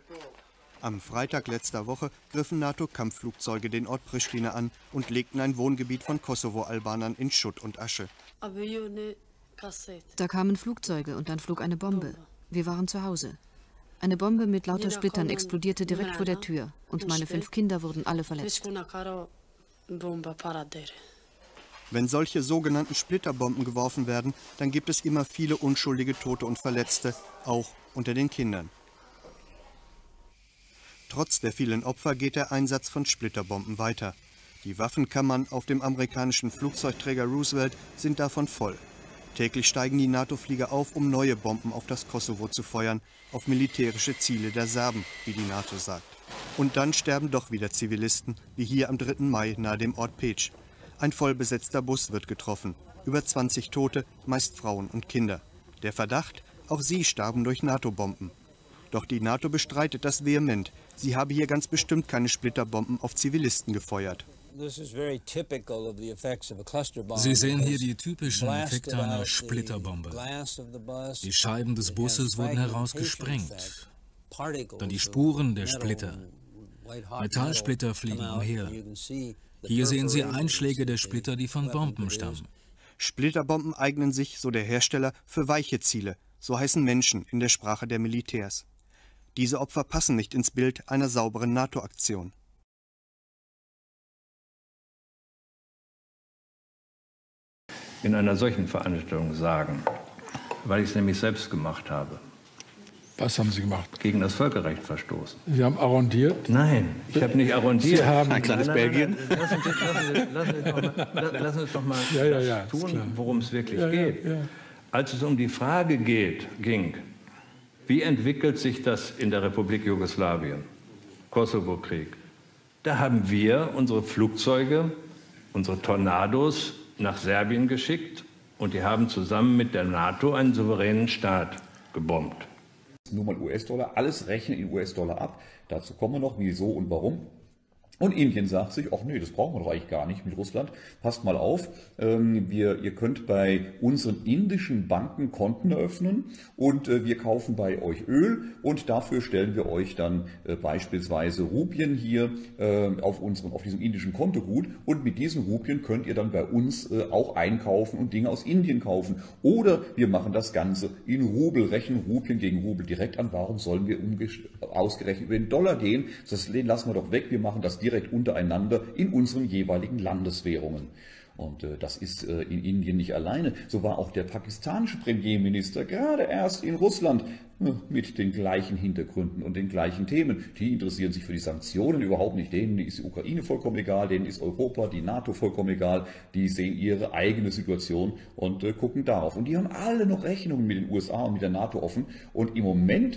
Am Freitag letzter Woche griffen NATO-Kampfflugzeuge den Ort Pristina an und legten ein Wohngebiet von Kosovo-Albanern in Schutt und Asche. Da kamen Flugzeuge und dann flog eine Bombe. Wir waren zu Hause. Eine Bombe mit lauter Splittern explodierte direkt vor der Tür und meine 5 Kinder wurden alle verletzt. Wenn solche sogenannten Splitterbomben geworfen werden, dann gibt es immer viele unschuldige Tote und Verletzte, auch unter den Kindern. Trotz der vielen Opfer geht der Einsatz von Splitterbomben weiter. Die Waffenkammern auf dem amerikanischen Flugzeugträger Roosevelt sind davon voll. Täglich steigen die NATO-Flieger auf, um neue Bomben auf das Kosovo zu feuern, auf militärische Ziele der Serben, wie die NATO sagt. Und dann sterben doch wieder Zivilisten, wie hier am 3. Mai nahe dem Ort Peć. Ein vollbesetzter Bus wird getroffen. Über 20 Tote, meist Frauen und Kinder. Der Verdacht, auch sie starben durch NATO-Bomben. Doch die NATO bestreitet das vehement. Sie habe hier ganz bestimmt keine Splitterbomben auf Zivilisten gefeuert. Sie sehen hier die typischen Effekte einer Splitterbombe. Die Scheiben des Busses wurden herausgesprengt. Dann die Spuren der Splitter. Metallsplitter fliegen umher. Hier sehen Sie Einschläge der Splitter, die von Bomben stammen. Splitterbomben eignen sich, so der Hersteller, für weiche Ziele. So heißen Menschen in der Sprache der Militärs. Diese Opfer passen nicht ins Bild einer sauberen NATO-Aktion. In einer solchen Veranstaltung sagen, weil ich es nämlich selbst gemacht habe. Was haben Sie gemacht? Gegen das Völkerrecht verstoßen. Sie haben arrondiert? Nein, ich habe nicht arrondiert. Sie haben ein kleines Belgien. Lass uns doch mal tun, worum es wirklich geht. Ja. Als es um die Frage ging, wie entwickelt sich das in der Republik Jugoslawien, Kosovo-Krieg, da haben wir unsere Flugzeuge, unsere Tornados nach Serbien geschickt und die haben zusammen mit der NATO einen souveränen Staat gebombt. Nur mal US-Dollar, alles rechnen in US-Dollar ab. Dazu kommen wir noch, wieso und warum. Und Indien sagt sich, ach nee, das brauchen wir doch eigentlich gar nicht mit Russland. Passt mal auf, ihr könnt bei unseren indischen Banken Konten eröffnen und wir kaufen bei euch Öl und dafür stellen wir euch dann beispielsweise Rupien hier auf diesem indischen Konto gut und mit diesen Rupien könnt ihr dann bei uns auch einkaufen und Dinge aus Indien kaufen. Oder wir machen das Ganze in Rubel, rechnen Rupien gegen Rubel direkt an. Warum sollen wir ausgerechnet über den Dollar gehen? Den lassen wir doch weg, wir machen das direkt untereinander in unseren jeweiligen Landeswährungen. Und das ist in Indien nicht alleine. So war auch der pakistanische Premierminister gerade erst in Russland mit den gleichen Hintergründen und den gleichen Themen. Die interessieren sich für die Sanktionen überhaupt nicht. Denen ist die Ukraine vollkommen egal, denen ist Europa, die NATO vollkommen egal. Die sehen ihre eigene Situation und gucken darauf. Und die haben alle noch Rechnungen mit den USA und mit der NATO offen. Und im Moment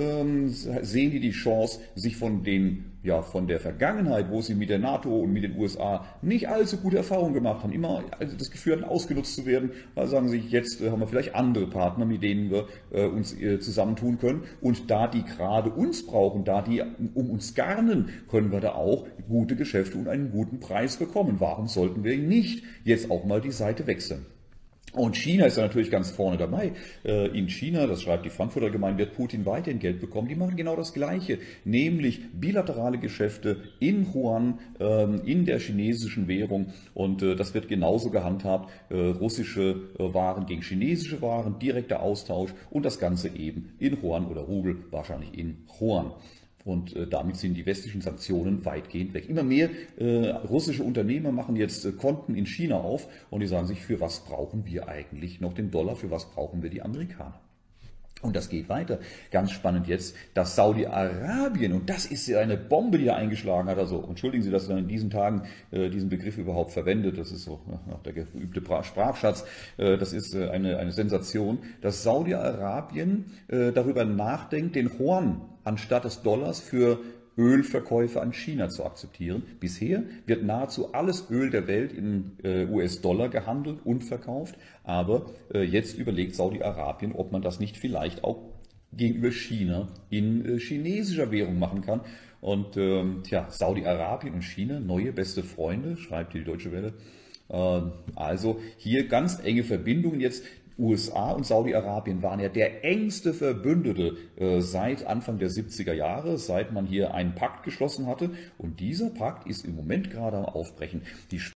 sehen die Chance, sich von der Vergangenheit, wo sie mit der NATO und mit den USA nicht allzu gute Erfahrungen gemacht haben, immer das Gefühl hatten, ausgenutzt zu werden, da sagen sie, jetzt haben wir vielleicht andere Partner, mit denen wir uns zusammentun können. Und da die gerade uns brauchen, da die um uns garnen, können wir da auch gute Geschäfte und einen guten Preis bekommen. Warum sollten wir nicht jetzt auch mal die Seite wechseln? Und China ist ja natürlich ganz vorne dabei. In China, das schreibt die Frankfurter Gemeinde, wird Putin weiterhin Geld bekommen. Die machen genau das Gleiche, nämlich bilaterale Geschäfte in Yuan, in der chinesischen Währung. Und das wird genauso gehandhabt. Russische Waren gegen chinesische Waren, direkter Austausch und das Ganze eben in Yuan oder Rubel, wahrscheinlich in Yuan. Und damit sind die westlichen Sanktionen weitgehend weg. Immer mehr russische Unternehmer machen jetzt Konten in China auf und die sagen sich, für was brauchen wir eigentlich noch den Dollar, für was brauchen wir die Amerikaner? Und das geht weiter. Ganz spannend jetzt, dass Saudi-Arabien, und das ist ja eine Bombe, die er eingeschlagen hat, also entschuldigen Sie, dass er in diesen Tagen diesen Begriff überhaupt verwendet, das ist so der geübte Sprachschatz, das ist eine Sensation, dass Saudi-Arabien darüber nachdenkt, den Yuan anstatt des Dollars für Ölverkäufe an China zu akzeptieren. Bisher wird nahezu alles Öl der Welt in US-Dollar gehandelt und verkauft, aber jetzt überlegt Saudi-Arabien, ob man das nicht vielleicht auch gegenüber China in chinesischer Währung machen kann. Und Saudi-Arabien und China, neue beste Freunde, schreibt die Deutsche Welle. Also hier ganz enge Verbindungen jetzt. USA und Saudi-Arabien waren ja der engste Verbündete seit Anfang der 70er Jahre, seit man hier einen Pakt geschlossen hatte. Und dieser Pakt ist im Moment gerade am Aufbrechen. Die